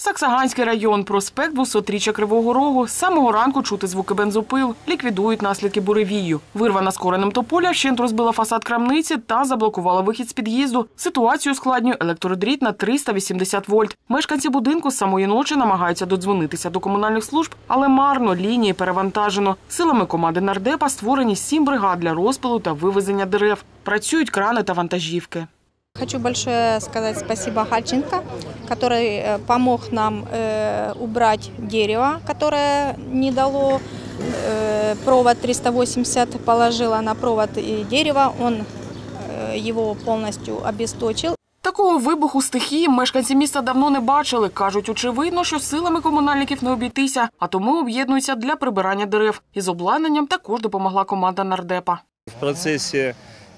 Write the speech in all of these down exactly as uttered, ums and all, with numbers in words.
Саксаганський район, проспект двохсотріччя Кривого Рогу. З самого ранку чути звуки бензопил. Ліквідують наслідки буревію. Вирвана з коренем тополя вщент розбила фасад крамниці та заблокувала вихід з під'їзду. Ситуацію ускладнює електродріт на триста вісімдесят вольт. Мешканці будинку з самої ночі намагаються додзвонитися до комунальних служб, але марно, лінії перевантажено. Силами команди нардепа створені сім бригад для розпилу та вивезення дерев. Працюють крани та вантажівки. Хочу большое сказать спасибо Хальченко, который помог нам э, убрать дерево, которое не дало. Э, провод триста восемьдесят положила на провод и дерево, он э, его полностью обесточил. Такого вибуху стихії мешканці міста давно не бачили. Кажуть, очевидно, що силами комунальників не обійтися, а тому об'єднуються для прибирання дерев. Із обладнанням також допомогла команда нардепа. В процесі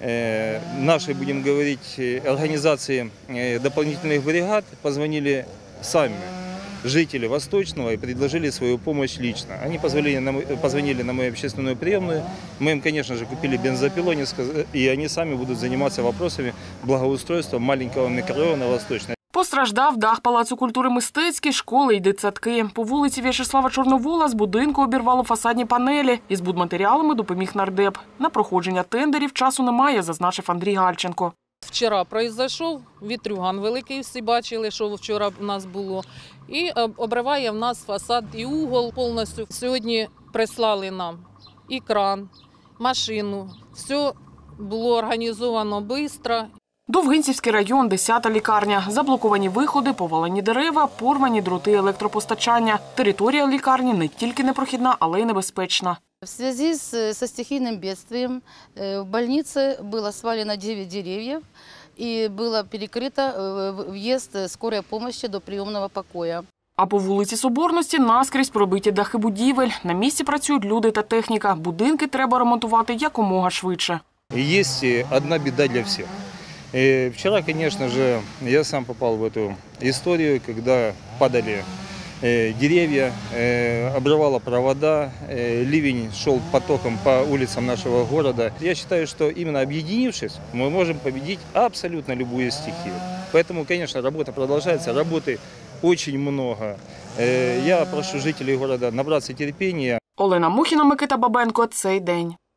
нашей, будем говорить, организации дополнительных бригад позвонили сами жители Восточного и предложили свою помощь лично. Они позвонили на, позвонили на мою общественную приемную. Мы им, конечно же, купили бензопилу, и они сами будут заниматься вопросами благоустройства маленького микрорайона Восточного. Постраждав дах Палацу культури мистецький, школи і дитсадки. По вулиці В'ячеслава Чорновола з будинку обірвало фасадні панелі. Із будматеріалами допоміг нардеп. На проходження тендерів часу немає, зазначив Андрій Гальченко. Вчора пройшов вітрюган великий, всі бачили, що вчора в нас було. І обриває в нас фасад і угол повністю. Сьогодні прислали нам і кран, машину. Все було організовано швидко. Довгинцівський район, десята лікарня. Заблоковані виходи, повалені дерева, порвані дроти електропостачання. Територія лікарні не тільки непрохідна, але й небезпечна. В связи с, со стихийным бедствием в больнице было свалено девять деревьев и было перекрыто въезд скорой помощи до приемного покоя. А по вулиці Соборності наскрізь пробиті дахи будівель. На місці працюють люди та техніка. Будинки треба ремонтувати якомога швидше. Є одна біда для всіх. И вчера, конечно же, я сам попал в эту историю, когда падали деревья, обрывало провода, ливень шел потоком по улицам нашего города. Я считаю, что именно объединившись, мы можем победить абсолютно любую стихию. Поэтому, конечно, работа продолжается, работы очень много. Я прошу жителей города набраться терпения. Олена Мухіна, Микита Бабенко. Цей день.